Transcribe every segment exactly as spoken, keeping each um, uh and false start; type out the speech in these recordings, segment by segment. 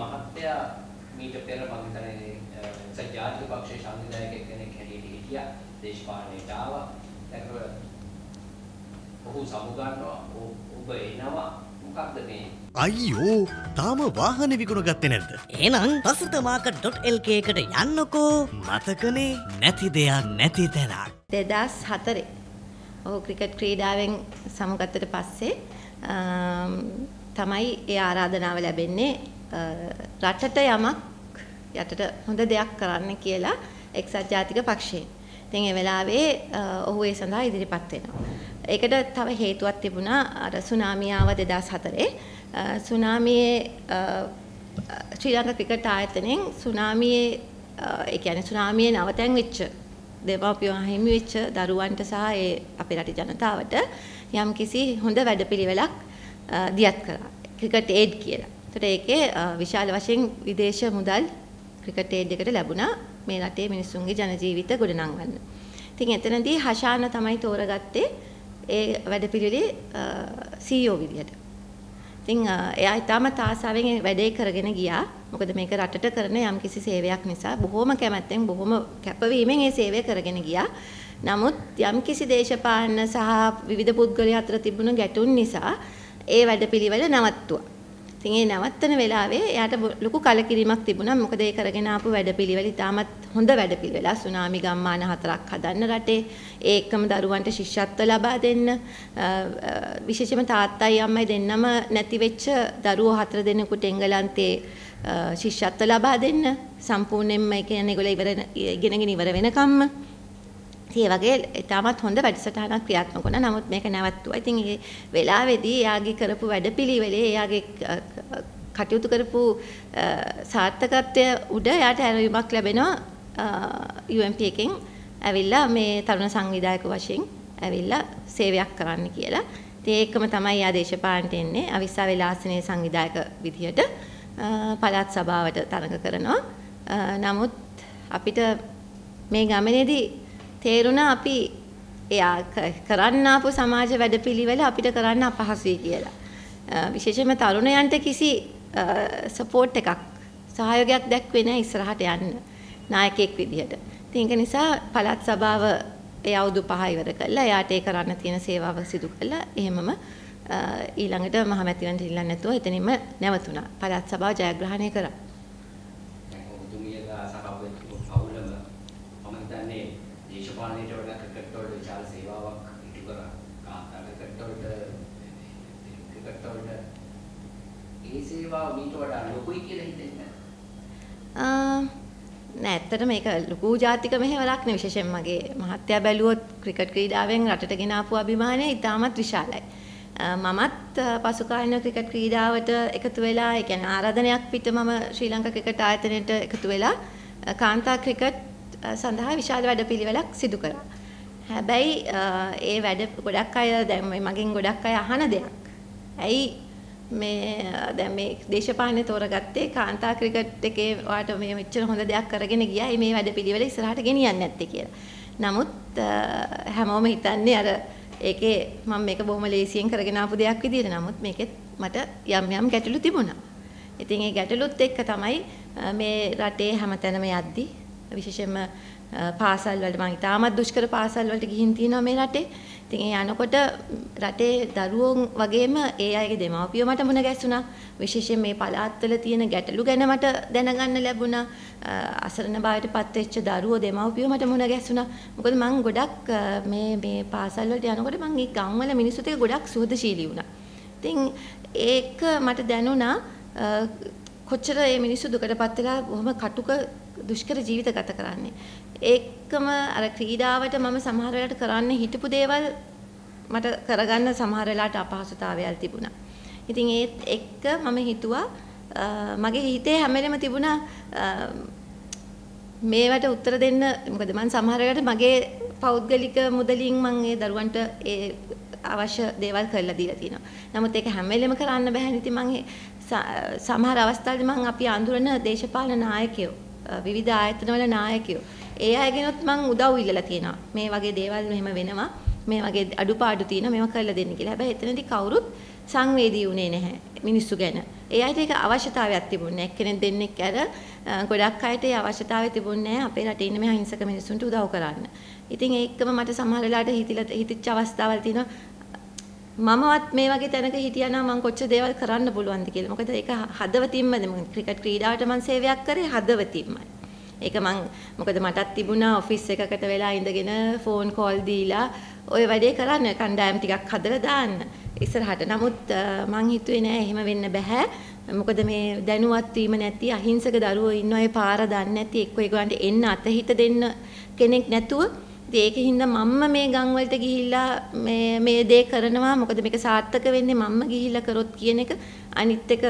මහත්තයා මීට පෙර මම හිතන්නේ සජාතික පක්ෂයේ සංවිධායකයෙක් කෙනෙක් හැටියට හිටියා. දේශපාලනයට ආවා. ඒකව ඔහු සමුගන්නවා. ඔබ එනවා. මොකක්ද මේ? අයියෝ තාම වාහනේ විකුණ ගත්තේ නැද්ද? එහෙනම් ප්‍රසිද්ධමාර්කට් ඩොට් එල් කේ එකට යන්නකෝ. මතකනේ නැති දෙයක් නැති තැනක්. දෙදහස් හතරේ ඔහු ක්‍රිකට් ක්‍රීඩාවෙන් සමුගත්තට පස්සේ තමයි ඒ ආරාධනාව ලැබෙන්නේ රටට යමක් යටට හොඳ දෙයක් කරන්න කියලා එක්සත් ජාතික පක්ෂයෙන්. ඉතින් ඒ වෙලාවේ ඔහු ඒ සඳහා ඉදිරිපත් වෙනවා. ඒකට තව හේතුවක් තිබුණා අර සුනාමිය ආව දෙදහස් හතරේ. සුනාමියේ ශ්‍රී ලංකා ක්‍රිකට් ආයතනයෙන් සුනාමියේ ඒ කියන්නේ සුනාමියේ නවතැන් වෙච්ච දෙමාපියන් හිමි වෙච්ච දරුවන්ට සහ ඒ අපේ රටේ ජනතාවට යම්කිසි හොඳ වැඩපිළිවෙලක් දියත් කළා. ක්‍රිකට් ඒඩ් කියලා. ඒකට ඒකේ විශාල වශයෙන් විදේශ මුදල් ක්‍රිකට් ඒඩ් එකට ලැබුණා මේ රටේ මිනිස්සුන්ගේ ජන ජීවිත ගොඩනංවන්න. ඉතින් එතනදී හෂාන තමයි තෝරගත්තේ ඒ වැඩපිළිවෙලේ සී ඊ ඕ විදියට. ඉතින් එයා ඉතාමත් ආසාවෙන් වැඩේ කරගෙන ගියා. මොකද මේක රටට කරන යම්කිසි සේවයක් නිසා බොහොම කැමැත්තෙන් බොහොම කැපවීමෙන් ඒ සේවය කරගෙන ගියා. නමුත් යම්කිසි දේශපාලන සහ විවිධ පුද්ගලයන් අතර තිබුණු ගැටුම් නිසා ඒ වැඩපිළිවෙල නවත්තුවා. ඉතින් ඒ නවත්තන වෙලාවේ එයාට ලොකු කලකිරීමක් තිබුණා. මොකද ඒ කරගෙන ආපු වැඩපිළිවෙල ඉතාමත් හොඳ වැඩපිළිවෙලක්. සුනාමි ගම්මාන හතරක් හදන්න රටේ. ඒ එක්කම දරුවන්ට ශිෂ්‍යත්ව ලබා දෙන්න. විශේෂයෙන්ම තාත්තයි අම්මයි දෙන්නම නැති වෙච්ච දරුවෝ හතර දෙනෙකුට එංගලන්තේ ශිෂ්‍යත්ව ලබා දෙන්න. සම්පූර්ණයෙන්ම ඒ කියන්නේ ඒගොල්ලෝ ඉවර ඉගෙනගෙන ඉවර වෙනකම්ම. ඒ වගේ ඉතාමත් හොඳ වැඩසටහනක් ක්‍රියාත්මක වුණා. නමුත් මේක නැවතුවා. ඉතින් ඒ වෙලාවේදී එයාගේ කරපු වැඩපිළිවෙලේ එයාගේ කටයුතු කරපු සාර්ථකත්වය උඩ එයාට ඇරයුමක් ලැබෙනවා යූ එම් පී එකෙන් ඇවිල්ලා මේ තරුණ සංවිධායක වශයෙන් ඇවිල්ලා සේවයක් කරන්න කියලා. ඉතින් ඒකම තමයි එයා දේශපාලනට එන්නේ. අවිස්සා විලාසිනේ සංවිධායක විදියට පළාත් සභාවට තරඟ කරනවා. නමුත් අපිට මේ ගමනේදී තේරුණා අපි එයා කරන්න ආපු සමාජ වැඩපිළිවෙල අපිට කරන්න අපහසුයි කියලා. විශේෂයෙන්ම තරුණයන්ට කිසි සපෝට් එකක් සහයෝගයක් දැක්වේ නැහැ ඉස්සරහට යන්න නායකයෙක් විදිහට. ඉතින් ඒක නිසා පළාත් සභාව ඒ අවුරුදු පහ ඉවර කළා. එයාට ඒ කරන්න තියෙන සේවාව සිදු කළා. එහෙමම ඊළඟට මහමැතිවරණට ඉල්ලන්න නැතුව එතනින්ම නැවතුණා. පළාත් සභාව ජයග්‍රහණය කරා. දේශපාලනයට වඩා ක්‍රිකට් වලට විශාල සේවාවක් ඉටු කරා. කාන්තා ක්‍රිකට් වලට ක්‍රිකට් වලට ඒ සේවාව මීට වඩා ලොකුයි කියලා හිතෙන්නේ නැහැ. නෑ ඇත්තටම මේක ලොකු ජාතික මෙහෙවරක් නෙවෙයි. විශේෂයෙන් මගේ මහත්තයා බැලුවොත් ක්‍රිකට් ක්‍රීඩාවෙන් රටට ගෙන ආපු අභිමානය ඉතාමත් විශාලයි. මමත් පසු කාලීන ක්‍රිකට් ක්‍රීඩාවට එකතු වෙලා, ඒ කියන්නේ ආරාධනයක් පිට මම ශ්‍රී ලංකා ක්‍රිකට් ආයතනයට එකතු වෙලා කාන්තා ක්‍රිකට් සඳහා විශාල වැඩපිළිවෙලක් සිදු කරා. හැබැයි ඒ වැඩ ගොඩක් අය දැන් මගෙන් ගොඩක් අය අහන දෙයක්. ඇයි මේ දැන් මේ දේශපාලනේ තෝරගත්තේ කාන්තා ක්‍රිකට් එකේ වාට මේ මෙච්චර හොඳ දෙයක් කරගෙන ගියා. මේ වැඩපිළිවෙල ඉස්සරහට ගෙනියන්නේ නැත්තේ කියලා. නමුත් හැමෝම හිතන්නේ අර ඒකේ මම මේක බොහොම ලේසියෙන් කරගෙන ආපු දෙයක් විදියට. නමුත් මේකෙත් මට යම් යම් ගැටලු තිබුණා. ඉතින් ඒ ගැටලුත් එක්ක තමයි මේ රටේ හැමතැනම යද්දී විශේෂයෙන්ම පාසල් වලට මම ඉතාමත් දුෂ්කර පාසල් වලට ගිහින් තිනවා මේ රටේ. ඉතින් ඒ යනකොට රටේ දරුවෝ වගේම ඒ අයගේ දෙමාපියෝ මට මුණ ගැසුණා. විශේෂයෙන් මේ පළාත්වල තියෙන ගැටලු ගැන මට දැනගන්න ලැබුණා. අසරණ භාවයට පත් වෙච්ච දරුවෝ දෙමාපියෝ මට මුණ ගැසුණා. මොකද මම ගොඩක් මේ මේ පාසල් වලට යනකොට මම මේ ගම්වල මිනිස්සුත් එක්ක ගොඩක් සුහදශීලී වුණා. ඉතින් ඒක මට දැනුණා කොච්චර මේ මිනිස්සු දුකටපත් වෙලා බොහොම කටුක දුෂ්කර ජීවිත ගත කරන්නේ. ඒකම අර ක්‍රීඩාවට මම සමහර වෙලාවට කරන්න හිතපු දේවල් මට කරගන්න සමහර වෙලාවට අපහසුතාවයල් තිබුණා. ඉතින් ඒත් එක්ක මම හිතුවා මගේ හිතේ හැම වෙලෙම තිබුණා මේවට උත්තර දෙන්න. මොකද මම සමහර වෙලාවට මගේ පෞද්ගලික මුදලින් මම ඒ දරුවන්ට ඒ අවශ්‍ය දේවල් කරලා දීලා තියෙනවා. නමුත් ඒක හැම වෙලෙම කරන්න බෑනේ. ඉතින් මම සමහර අවස්ථාවලදී මම අපි අඳුරන දේශපාලන නායකයෝ, විවිධ ආයතනවල නායකයෝ, ඒ අයගෙනොත් මම උදව් ඉල්ලලා තියෙනවා. මේ වගේ දේවල් මෙහෙම වෙනවා, මේ වගේ අඩුපාඩු තියෙනවා, මේවා කරලා දෙන්න කියලා. හැබැයි එතනදී කවුරුත් සංවේදී වුණේ නැහැ මිනිස්සු ගැන. ඒ අයට ඒක අවශ්‍යතාවයක් තිබුණේ නැහැ. එක්කෙනෙක් දෙන්නෙක් අර ගොඩක් අයට ඒ අවශ්‍යතාවය තිබුණේ නැහැ අපේ රටේ ඉන්න මේ අහිංසක මිනිස්සුන්ට උදව් කරන්න. ඉතින් ඒකම මට සමහර වෙලාවට හිතිලා හිතිච්ච අවස්ථාවල් තියෙනවා. මමවත් මේ වගේ තැනක හිටියා නම් මම කොච්චර දේවල් කරන්න පුළුවන්ද කියලා. මොකද ඒක හදවතින්ම මම ක්‍රිකට් ක්‍රීඩාවට මම සේවයක් කරේ හදවතින්මයි. ඒක මං මොකද මටත් තිබුණා ඔෆිස් එකකට වෙලා ඉඳගෙන ෆෝන් කෝල් දීලා ওই වැඩේ කරන්න කණ්ඩායම් ටිකක් හදලා දාන්න ඉස්සරහට. නමුත් මං හිතුවේ නෑ එහෙම වෙන්න බෑ. මොකද මේ දැනුවත් වීම නැති අහිංසක දරුවෝ ඉන්නවා ඒ පාර දන්නේ නැති එක්ක ඒගොල්ලන්ට එන්න අතහිත දෙන්න කෙනෙක් නැතුව ඒකින්ද මම්ම මේ ගම් වලට ගිහිල්ලා මේ මේ දේ කරනවා. මොකද මේක සාර්ථක වෙන්නේ මම්ම ගිහිල්ලා කරොත් කියන එක. අනිත් එක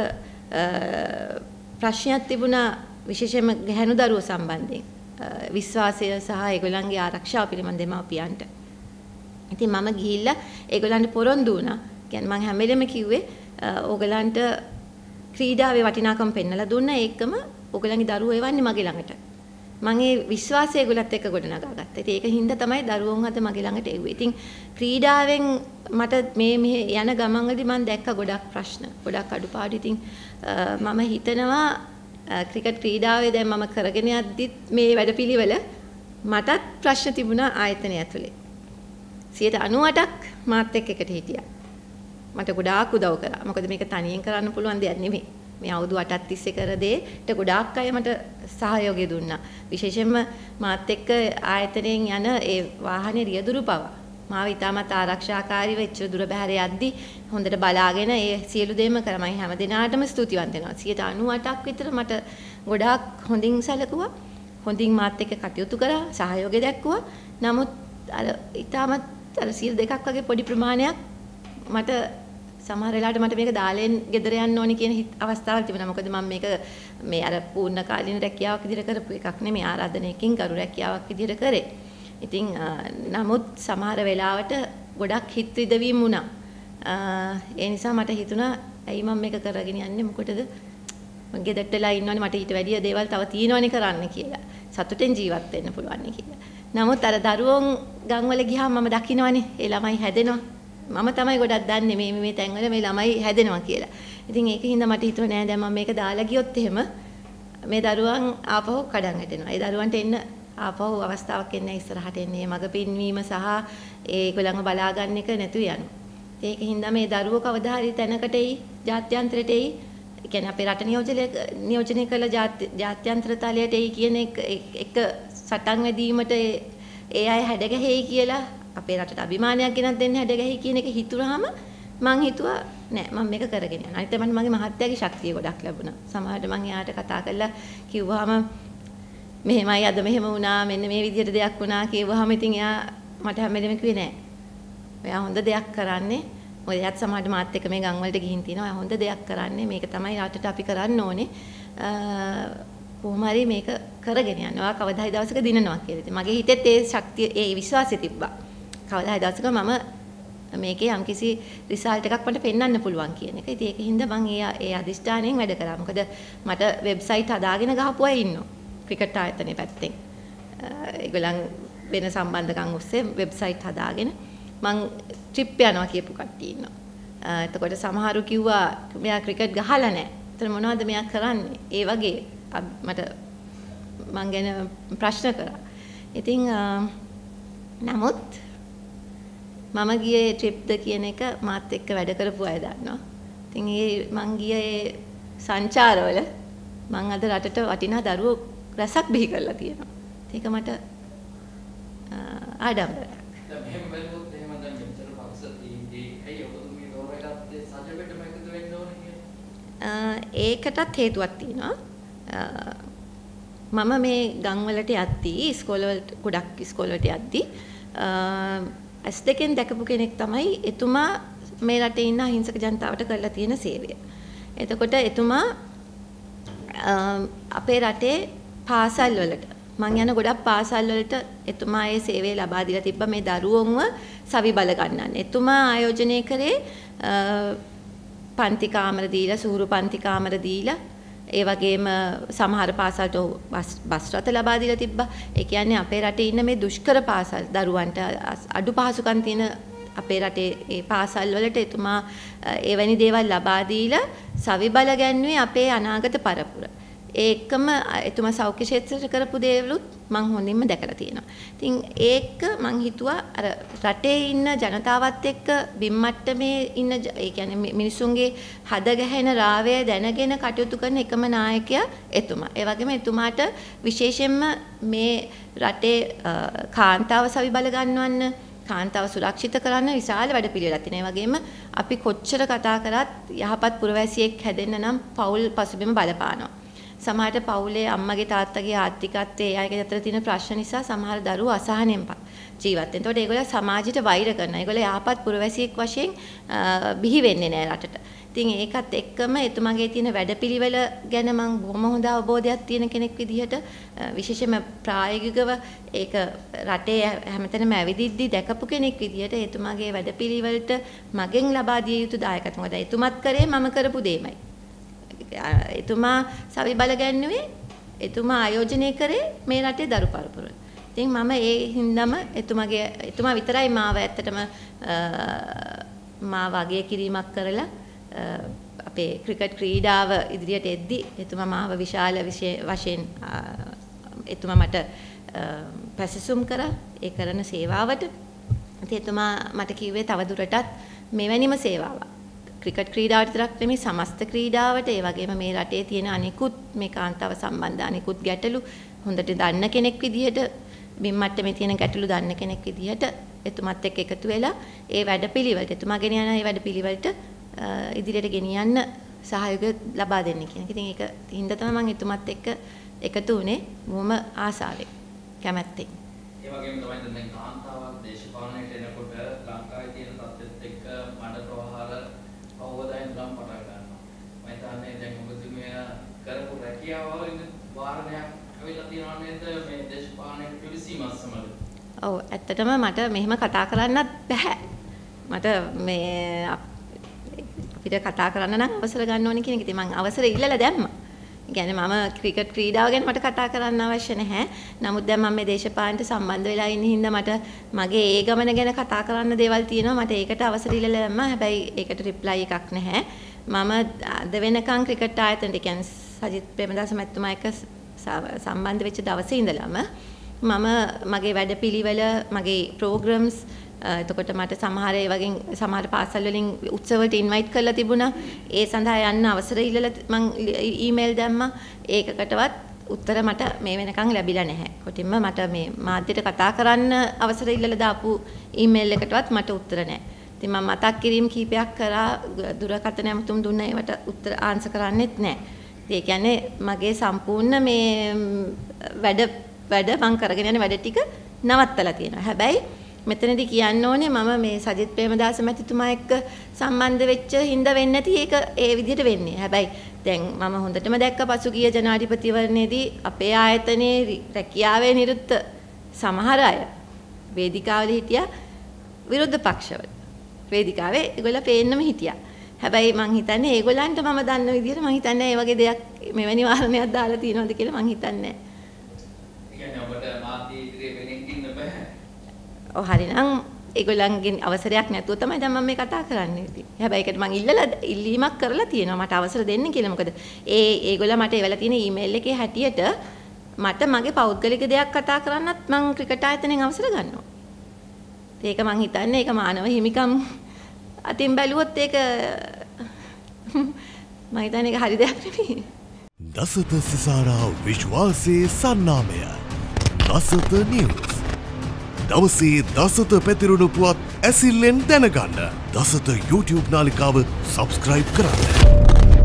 ප්‍රශ්නයක් තිබුණා විශේෂයෙන්ම ගැහැණු දරුවෝ සම්බන්ධයෙන් විශ්වාසය සහ ඒගොල්ලන්ගේ ආරක්ෂාව පිළිබඳ දෙමාපියන්ට. ඉතින් මම ගිහිල්ලා ඒගොල්ලන්ට පොරොන්දු වුණා. කියන්නේ මම හැම වෙලෙම කිව්වේ ඕගලන්ට ක්‍රීඩාවේ වටිනාකම පෙන්වලා දුන්නා. ඒකම ඕගලන්ගේ දරුවෝ එවන්නේ මගේ ළඟට. මම ඒ විශ්වාසය ඒගොල්ලත් එක්ක ගොඩනගා ගත්තා. ඉතින් ඒක හින්දා තමයි දරුවෝන් අද මගේ ළඟට එව්වේ. ඉතින් ක්‍රීඩාවෙන් මට මේ මෙහෙ යන ගමන් වලදී මම දැක්ක ගොඩක් ප්‍රශ්න, ගොඩක් අඩුපාඩු. ඉතින් මම හිතනවා ක්‍රිකට් ක්‍රීඩාවේ දැන් මම කරගෙන යද්දිත් මේ වැඩපිළිවෙල මටත් ප්‍රශ්න තිබුණා ආයතනය ඇතුලේ. සියයට අනූඅටක් මාත් එක්ක එකට හිටියා. මට ගොඩාක් උදව් කරා. මොකද මේක තනියෙන් කරන්න පුළුවන් දෙයක් නෙමෙයි. මේ අවුරුදු අටක් තිස්සේ කර දෙයට ගොඩාක් අය මට සහයෝගය දුන්නා. විශේෂයෙන්ම මාත් එක්ක ආයතනයෙන් යන ඒ වාහනේ රියදුරු පවා මාව ඉතාමත් ආරක්ෂාකාරීව එච්චර දුර බැහැර යද්දි හොඳට බලාගෙන ඒ සියලු දේම කරා. මම හැම දිනාටම ස්තුතිවන්ත වෙනවා. සියයට අනූඅටක් විතර මට ගොඩාක් හොඳින් සැලකුවා. හොඳින් මාත් එක්ක කටයුතු කරා, සහයෝගය දැක්වුවා. නමුත් අර ඉතාමත් අර සියයට දෙකක් වගේ පොඩි ප්‍රමාණයක් මට සමහර වෙලාවට මට මේක දාලෙන් ගෙදර යන්න ඕනි කියන අවස්ථාවල් තිබුණා. මොකද මම මේක මේ අර පූර්ණ කාලීන රැකියාවක් විදිහට කරපු එකක් නෙමෙයි, ආරාධනයකින් කරු රැකියාවක් විදිහට කරේ. ඉතින් නමුත් සමහර වෙලාවට ගොඩක් හිත විදවීම් වුණා. ඒ නිසා මට හිතුණා ඇයි මම මේක කරගෙන යන්නේ මොකටද? මම ගෙදරට වෙලා ඉන්නවනේ මට ඊට වැඩිය දේවල් තව තියෙනවනේ කරන්න කියලා. සතුටෙන් ජීවත් වෙන්න පුළුවන් නේ කියලා. නමුත් අර දරුවෝන් ගම්වල ගියාම මම දකින්නවනේ ඒ ළමයි හැදෙනවා. මම තමයි ගොඩක් දන්නේ මේ මේ තැන්වල මේ ළමයි හැදෙනවා කියලා. ඉතින් ඒකින්ද මට හිතුවා නෑ දැන් මම මේක දාලා ගියොත් එහෙම මේ දරුවන් ආපහු කඩන් වැටෙනවා. ඒ දරුවන්ට එන්න ආපහු අවස්ථාවක් එන්නේ ඉස්සරහට එන්නේ මග පින්වීම සහ ඒගොල්ලන්ව බලා ගන්න එක නැතු යනවා. ඒකින්ද මේ දරුවෝ කවදා හරි තැනකට එයි ජාත්‍යන්තරයට එයි. ඒ කියන්නේ අපේ රට නියෝජනය නියෝජනය කළ ජාත්‍යන්තර තලයට එයි කියන එක එක සටන් වැදීමට ඒ අය හැඩගැහෙයි කියලා අපේ රටට අභිමානයක් ගෙනත් දෙන්න හැඩගැහි කියන එක හිතුනහම මං හිතුවා නෑ මම මේක කරගෙන යනවා. අනිත් මට මගේ මහත්තයාගේ ශක්තිය ගොඩක් ලැබුණා. සමහරවිට මං එයාට කතා කරලා කිව්වහම මෙහෙමයි අද මෙහෙම වුණා මෙන්න මේ විදිහට දෙයක් වුණා කියවහම ඉතින් එයා මට හැම වෙලෙම කිව්වේ නෑ. ඔයා හොඳ දෙයක් කරන්නේ. මොකද එයාත් සමහරවිට මාත් එක්ක මේ ගම් වලට ගිහින් තිනවා. ඔයා හොඳ දෙයක් කරන්නේ. මේක තමයි රටට අපි කරන්න ඕනේ. කොහොම හරි මේක කරගෙන යනවා. කවදා හරි දවසක දිනනවා කියලා. ඉතින් මගේ හිතෙත් ඒ ශක්තිය ඒ විශ්වාසය තිබ්බා. කවදා හරි දවසක මම මේකේ යම්කිසි රිසල්ට් එකක් මට පෙන්වන්න පුළුවන් කියන එක. ඉතින් ඒකින්ද මම ඒ ඒ අදිෂ්ඨානයෙන් වැඩ කරා. මොකද මට වෙබ්සයිට් හදාගෙන ගහපු අය ඉන්නවා. ක්‍රිකට් ආයතනයේ පැත්තෙන්. ඒගොල්ලන් වෙන සම්බන්ධකම් ඔස්සේ වෙබ්සයිට් හදාගෙන මම ට්‍රිප් යනවා කියපු කට්ටිය ඉන්නවා. එතකොට සමහරු කිව්වා මෙයා ක්‍රිකට් ගහලා නැහැ. එතන මොනවද මෙයා කරන්නේ? ඒ වගේ මට මං ගැන ප්‍රශ්න කරා. ඉතින් නමුත් මම ගියේ ට්‍රිප්ද කියන එක මාත් එක්ක වැඩ කරපු අය දන්නවා. ඉතින් ඒ මං ගියේ සංචාරවල මං අද රටට වටිනා දරුවෝ රැසක් බිහි කරලා තියෙනවා. ඒක මට ආඩම්බරයක්. දැන් මෙහෙම බලුවොත් එහෙම දැන් මෙච්චර පක්ෂ තීන්දී ඇයි ඔබතුමී දෝරයටත් සජෙබෙටම එකතු වෙන්න ඕනේ කියලා? ඒකටත් හේතුවක් තියෙනවා. මම මේ ගම් වලට යද්දී ඉස්කෝලවලට ගොඩක් ඉස්කෝලවලට යද්දී ඇස් දෙකෙන් දැකපු කෙනෙක් තමයි එතුමා මේ රටේ ඉන්න අහිංසක ජනතාවට කරලා තියෙන සේවය. එතකොට එතුමා අපේ රටේ පාසල් වලට මං යන ගොඩක් පාසල් වලට එතුමා ඒ සේවය ලබා දීලා තිබ්බා මේ දරුවෝන්ව සවි බල ගන්නන්න. එතුමා ආයෝජනය කරේ පන්ති කාමර දීලා සූරු පන්ති කාමර දීලා ඒ වගේම සමහර පාසල්ට බස් රථ ලබා දීලා තිබ්බා. ඒ කියන්නේ අපේ රටේ ඉන්න මේ දුෂ්කර පාසල් දරුවන්ට අඩු පහසුකම් තියෙන අපේ රටේ ඒ පාසල් වලට එතුමා එවැනි දේවල් ලබා දීලා සවි බල ගැන්වුවේ අපේ අනාගත පරපුර. ඒකම එතුමා සෞඛ්‍ය ක්ෂේත්‍රයට කරපු දේවලුත් මම හොඳින්ම දැකලා තියෙනවා. ඉතින් ඒක මං හිතුවා අර රටේ ඉන්න ජනතාවත් එක්ක බිම්මට්ටමේ ඉන්න ඒ කියන්නේ මිනිසුන්ගේ හද ගැහෙන රාවය දැනගෙන කටයුතු කරන එකම නායකයා එතුමා. ඒ වගේම එතුමාට විශේෂයෙන්ම මේ රටේ කාන්තාව සවි බල ගන්නවන්න කාන්තාව සුරක්ෂිත කරන්න විශාල වැඩපිළිවෙලක් තියෙනවා. ඒ වගේම අපි කොච්චර කතා කරත් යහපත් පුරවැසියෙක් හැදෙන්න නම් පෞල් පසුබිම බලපානවා. සමහරට පවුලේ අම්මගේ තාත්තගේ ආර්ථිකත්වයේ ඒ අයගේ අතර තියෙන ප්‍රශ්න නිසා සමහර දරුවෝ අසහනෙන් ජීවත් වෙනවා. එතකොට ඒගොල්ලෝ සමාජයට වෛර කරනවා. ඒගොල්ලෝ යහපත් පුරවැසියෙක් වශයෙන් බිහි වෙන්නේ නැහැ රටට. ඉතින් ඒකත් එක්කම එතුමාගේ තියෙන වැඩපිළිවෙල ගැන මම බොහොම හොඳ අවබෝධයක් තියෙන කෙනෙක් විදිහට විශේෂයෙන්ම ප්‍රායෝගිකව ඒක රටේ හැමතැනම ඇවිදිද්දි දැකපු කෙනෙක් විදිහට එතුමාගේ වැඩපිළිවෙලට මගෙන් ලබා දිය යුතු දායකත්වය. මොකද එතුමත් කරේ මම කරපු දෙයමයි. එතුමා සවි බල ගැන්නුවේ එතුමා ආයෝජනය කරේ මේ රටේ දරු පරපුර. ඉතින් මම ඒ හින්දාම එතුමාගේ එතුමා විතරයි මාව ඇත්තටම මාව අගය කිරීමක් කරලා අපේ ක්‍රිකට් ක්‍රීඩාව ඉදිරියට එද්දි එතුමා මාව විශාල වශයෙන් එතුමා මට පැසසුම් කරා ඒ කරන සේවාවට. ඉතින් එතුමා මට කිව්වේ තවදුරටත් මෙවැනිම සේවාවක් ක්‍රිකට් ක්‍රීඩාවට විතරක් නෙමෙයි සමස්ත ක්‍රීඩාවට ඒ වගේම මේ රටේ තියෙන අනිකුත් මේ කාන්තාව සම්බන්ධ අනිකුත් ගැටලු හොඳට දන්න කෙනෙක් විදිහට බිම්මට්ටමේ තියෙන ගැටලු දන්න කෙනෙක් විදිහට එතුමත් එක්ක එකතු වෙලා ඒ වැඩපිළිවෙලට එතුමා ගෙන යන ඒ වැඩපිළිවෙලට ඉදිරියට ගෙනියන්න සහයෝගය ලබා දෙන්න කියන එක. ඉතින් ඒක හින්දා තමයි මම එතුමත් එක්ක එකතු වුණේ බොහොම ආසාවෙන් කැමැත්තෙන්. ඒ වගේම තමයි දැන් කාන්තාවක් දේශපාලනයට එනකොට ලංකාවේ තියෙන තත්ත්වෙත් එක්ක මඩ ප්‍රවාහල අවබෝධයෙන් නම් පටන් ගන්නවා. මම හිතන්නේ දැන් ඔබතුමිය කරපු රැකියාව වලින් වාරණයක් අවිලා තියෙනවා නේද මේ දේශපාලනයට පිවිසීමත් සමග. ඔව් ඇත්තටම මට මෙහෙම කතා කරන්නත් බෑ. මට මේ අපිට කතා කරන්න නම් අවසර ගන්න ඕනේ කියන එක. ඉතින් මම අවසර ඉල්ලලා දැම්මා. ඒ කියන්නේ මම ක්‍රිකට් ක්‍රීඩාව ගැන මට කතා කරන්න අවශ්‍ය නැහැ. නමුත් දැන් මම මේ දේශපාලනට සම්බන්ධ වෙලා ඉන්න හින්දා මට මගේ ඒ ගමන ගැන කතා කරන්න දේවල් තියෙනවා. මට ඒකට අවසර ඉල්ලලා දැම්මා. හැබැයි ඒකට රිප්ලයි එකක් නැහැ. මම අද වෙනකන් ක්‍රිකට් ආයතනට කියන්නේ සජිත් ප්‍රේමදාස මැතිතුමා එක්ක සම්බන්ධ වෙච්ච දවසේ ඉඳලම මම මගේ වැඩපිළිවෙල මගේ ප්‍රෝග්‍රෑම්ස් එතකොට මට සමහර ඒ වගේ සමහර පාසල් වලින් උත්සවවලට ඉන්වයිට් කරලා තිබුණා. ඒ සඳහා යන්න අවසර ඉල්ලලා මම ඊමේල් දැම්මා. ඒකකටවත් උත්තර මට මේ වෙනකන් ලැබිලා නැහැ. කොටින්ම මට මේ මාධ්‍යට කතා කරන්න අවසර ඉල්ලලා දාපු ඊමේල් එකටවත් මට උත්තර නැහැ. ඉතින් මම මතක් කිරීම කීපයක් කරා දුරකථන ඇමතුම් දුන්නා ඒවට උත්තර ආන්සර් කරන්නෙත් නැහැ. ඒ කියන්නේ මගේ සම්පූර්ණ මේ වැඩ වැඩ මම කරගෙන යන වැඩ ටික නවත්තලා තියෙනවා. හැබැයි මෙතනදී කියන්න ඕනේ මම මේ සජිත් ප්‍රේමදාස මැතිතුමා එක්ක සම්බන්ධ වෙච්ච හින්දා වෙන්නේ නැති ඒක ඒ විදිහට වෙන්නේ. හැබැයි දැන් මම හොඳටම දැක්ක පසුගිය ජනාධිපතිවරණයේදී අපේ ආයතනයේ රැකියාවේ නිරුත් සමහර අය වේදිකාවල හිටියා විරුද්ධ පක්ෂවල. වේදිකාවේ ඒගොල්ලෝ පේන්නම හිටියා. හැබැයි මං හිතන්නේ ඒගොල්ලන්ට මම දන්න විදිහට මං හිතන්නේ මේ වගේ දෙයක් මෙවැනි වාරණයක් දාලා තියෙනවද කියලා මං හිතන්නේ නැහැ. ඒ කියන්නේ ඔබට මාධ්‍ය ඉදිරියේ වෙනින් ඉන්න බෑ. ඔව් හරිනම් ඒගොල්ලන්ගෙන් අවසරයක් නැතුව තමයි දැන් මම මේ කතා කරන්නේ ඉතින්. හැබැයි ඒකට මං ඉල්ලලා ඉල්ලීමක් කරලා තියෙනවා මට අවසර දෙන්න කියලා. මොකද ඒ ඒගොල්ලෝ මට එවලා තියෙන ඊමේල් එකේ හැටියට මට මගේ පෞද්ගලික දෙයක් කතා කරන්නත් මං ක්‍රිකට් ආයතනයෙන් අවසර ගන්නවා. ඒක මං හිතන්නේ ඒක මානව හිමිකම් අතින් බැලුවොත් ඒක මම හිතන්නේ ඒක හරි දෙයක් නෙමෙයි. දසත සිසාරා විශ්වාසයේ සන්නාමය දසත නිවුස්. දවසේ දසත පැතිරුණු පුවත් ඇසිල්ලෙන් දැනගන්න දසත YouTube නාලිකාව සබස්ක්‍රයිබ් කරන්න.